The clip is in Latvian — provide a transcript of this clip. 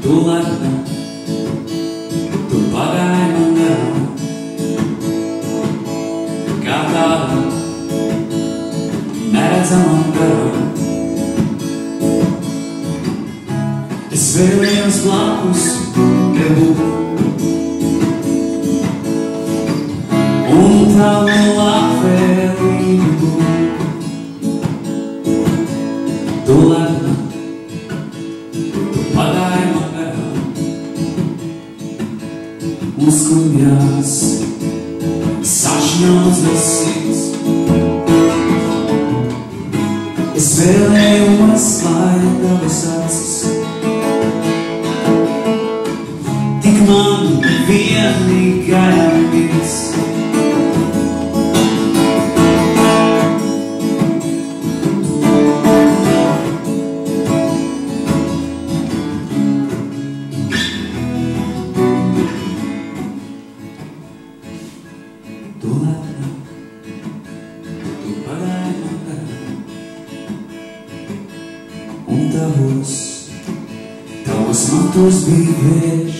Tu lepna, tu pagāji man garām, kā tādam neredzamam garam. Es vēlējos blakus tev būt, un tavu labvēlību būt. Tu lepna, tu pagāji man garām, un skumjās sašņauts bez sirds. Es vēlējos, lai tavas acis tik man vienīgajam mirds. Tu lepna, tu pagāji man garām, un tavos matos bija vējš.